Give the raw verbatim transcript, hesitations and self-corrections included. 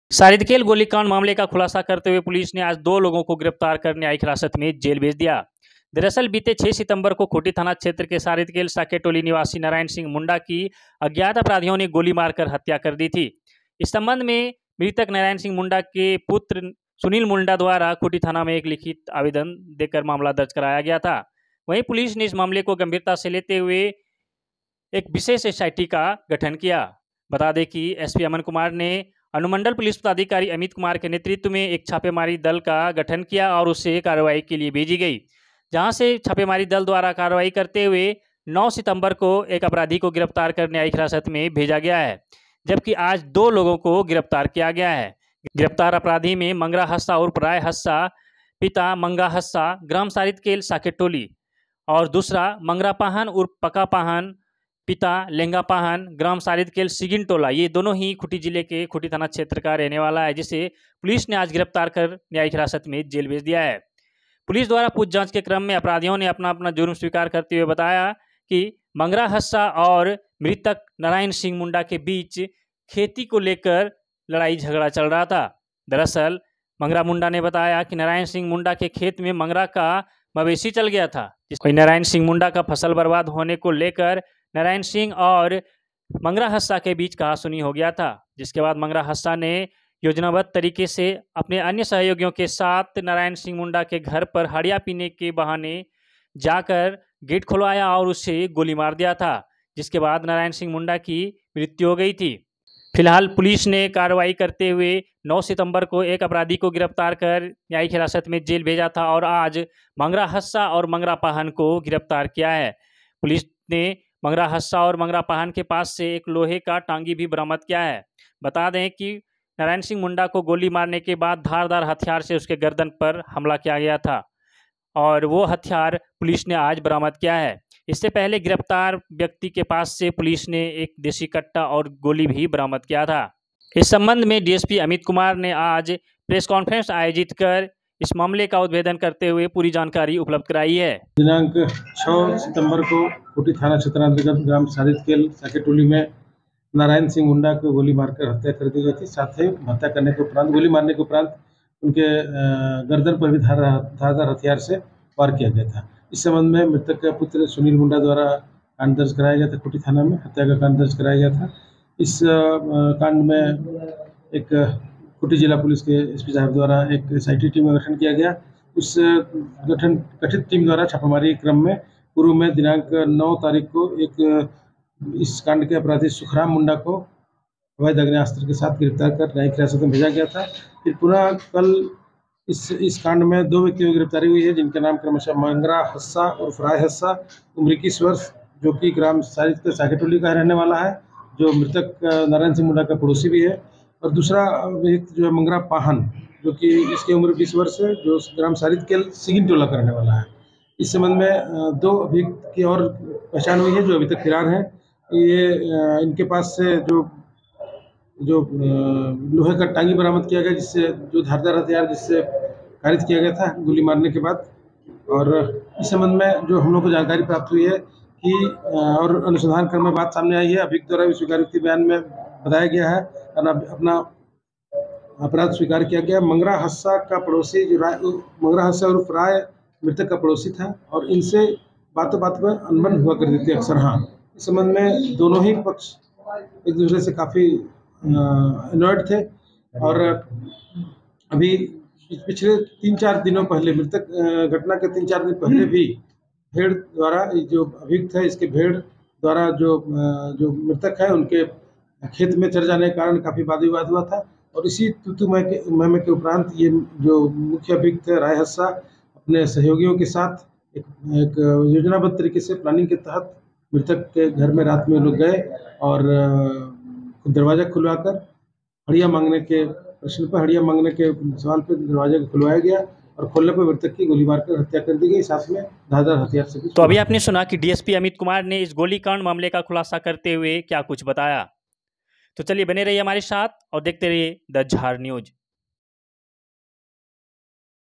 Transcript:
सारिदखेल गोलीकांड मामले का खुलासा करते हुए पुलिस ने आज दो लोगों को गिरफ्तार कर न्यायिक हिरासत में जेल भेज दिया। दरअसल बीते छह सितंबर को खूंटी थाना क्षेत्र के सारिदखेल साकेटोली निवासी नारायण सिंह मुंडा की अज्ञात अपराधियों ने गोली मारकर हत्या कर दी थी। इस संबंध में मृतक नारायण सिंह मुंडा के पुत्र सुनील मुंडा द्वारा खूंटी थाना में एक लिखित आवेदन देकर मामला दर्ज कराया गया था। वहीं पुलिस ने इस मामले को गंभीरता से लेते हुए एक विशेष एसआईटी का गठन किया। बता दें कि एसपी अमन कुमार ने अनुमंडल पुलिस पदाधिकारी अमित कुमार के नेतृत्व में एक छापेमारी दल का गठन किया और उसे कार्रवाई के लिए भेजी गई, जहां से छापेमारी दल द्वारा कार्रवाई करते हुए नौ सितंबर को एक अपराधी को गिरफ्तार कर न्यायिक हिरासत में भेजा गया है, जबकि आज दो लोगों को गिरफ्तार किया गया है। गिरफ्तार अपराधी में मंगरा हस्सा उर्फ राय हस्सा पिता मंगा हस्सा ग्राम सारिदखेल साकेटोली और दूसरा मंगरा पाहन उर्फ पका पाहन पिता लेंगा पाहन ग्राम सारिदखेल सिगिन टोला, ये दोनों ही खूंटी जिले के खूंटी थाना क्षेत्र का रहने वाला है, जिसे पुलिस ने आज गिरफ्तार कर न्यायिक हिरासत में जेल भेज दिया है। पुलिस द्वारा पूछ जांच के क्रम में अपराधियों ने अपना अपना जुर्म स्वीकार करते हुए बताया कि मंगरा हस्सा और मृतक नारायण सिंह मुंडा के बीच खेती को लेकर लड़ाई झगड़ा चल रहा था। दरअसल मंगरा मुंडा ने बताया कि नारायण सिंह मुंडा के खेत में मंगरा का मवेशी चल गया था, जिसको नारायण सिंह मुंडा का फसल बर्बाद होने को लेकर नारायण सिंह और मंगरा हस्सा के बीच कहासुनी हो गया था, जिसके बाद मंगरा हस्सा ने योजनाबद्ध तरीके से अपने अन्य सहयोगियों के साथ नारायण सिंह मुंडा के घर पर हड़िया पीने के बहाने जाकर गेट खुलवाया और उसे गोली मार दिया था, जिसके बाद नारायण सिंह मुंडा की मृत्यु हो गई थी। फिलहाल पुलिस ने कार्रवाई करते हुए नौ सितंबर को एक अपराधी को गिरफ्तार कर न्यायिक हिरासत में जेल भेजा था और आज मंगरा हस्सा और मंगरा पाहन को गिरफ्तार किया है। पुलिस ने मंगरा हस्सा और मंगरा पाहन के पास से एक लोहे का टांगी भी बरामद किया है। बता दें कि नारायण सिंह मुंडा को गोली मारने के बाद धारदार हथियार से उसके गर्दन पर हमला किया गया था और वो हथियार पुलिस ने आज बरामद किया है। इससे पहले गिरफ्तार व्यक्ति के पास से पुलिस ने एक देसी कट्टा और गोली भी बरामद किया था। इस संबंध में डीएसपी अमित कुमार ने आज प्रेस कॉन्फ्रेंस आयोजित कर इस मामले का उद्भेदन करते हुए पूरी जानकारी उपलब्ध कराई है। दिनांक छह सितंबर को खूंटी थाना क्षेत्र अंतर्गत ग्राम सारिदखेल साकेटोली में नारायण सिंह मुंडा को गोली मारकर हत्या कर दी गई थी। साथ ही हत्या करने के उपरांत गोली मारने के उपरांत उनके गर्दन पर भी धारदार हथियार से वार किया गया था। इस संबंध में मृतक के पुत्र सुनील मुंडा द्वारा कांड दर्ज कराया गया था। खूंटी थाना में हत्या का कांड दर्ज कराया गया था। इस कांड में एक खूंटी जिला पुलिस के एसपी साहब द्वारा एक एसआईटी टीम का गठन किया गया। उस गठन गठित टीम द्वारा छापामारी क्रम में पूर्व में दिनांक नौ तारीख को एक इस कांड के अपराधी सुखराम मुंडा को अवैध आग्नेयास्त्र के साथ गिरफ्तार कर न्यायिक हिरासत में भेजा गया था। फिर पुनः कल इस इस कांड में दो व्यक्तियों की गिरफ्तारी हुई है, जिनके नाम क्रमशः मंगरा हस्सा और राय हस्सा उम्र इक्कीस वर्ष, जो कि ग्राम सारिदखेल साकेटोली का रहने वाला है, जो मृतक नारायण सिंह मुंडा का पड़ोसी भी है, और दूसरा व्यक्ति जो है मंगरा पाहन, जो कि इसकी उम्र बीस वर्ष है, जो ग्राम सारिदखेल सिगिन टोला का रहने वाला है। इस संबंध में दो अभियुक्त की और पहचान हुई है जो अभी तक फरार हैं। ये इनके पास से जो जो लोहे का टांगी बरामद किया गया, जिससे जो धारदार हथियार जिससे कारित किया गया था गोली मारने के बाद। और इस संबंध में जो हम लोग को जानकारी प्राप्त हुई है कि और अनुसंधान क्रम में बात सामने आई है, अभियुक्त द्वारा भी स्वीकारोक्ति बयान में बताया गया है और अपना अपराध स्वीकार किया गया। मंगरा हस्सा का पड़ोसी जो राय मंगरा हस्सा और राय मृतक का पड़ोसी था और इनसे बातों बात में अनबन हुआ करती थी अक्सर। हाँ, इस संबंध में दोनों ही पक्ष एक दूसरे से काफ़ी अनॉयड थे और अभी पिछले तीन चार दिनों पहले मृतक घटना के तीन चार दिन पहले भी भेड़ द्वारा जो अभियुक्त है, इसके भेड़ द्वारा जो जो मृतक है उनके खेत में चढ़ जाने के कारण काफ़ी वाद विवाद हुआ था। और इसी तुतु महमे के उपरांत ये जो मुख्य अभियुक्त है राय हस्सा अपने सहयोगियों के साथ एक, एक योजनाबद्ध तरीके से प्लानिंग के तहत मृतक के घर में रात में लोग गए और दरवाज़ा खुलवाकर हड़िया मांगने के प्रश्न पर हड़िया मांगने के सवाल पर दरवाजा खुलवाया गया और खोलने पर मृतक की गोली मारकर हत्या कर दी गई, साथ में धारदार हथियार से भी। तो अभी आपने सुना कि डीएसपी अमित कुमार ने इस गोलीकांड मामले का खुलासा करते हुए क्या कुछ बताया। तो चलिए बने रहिए हमारे साथ और देखते रहिए द झार न्यूज।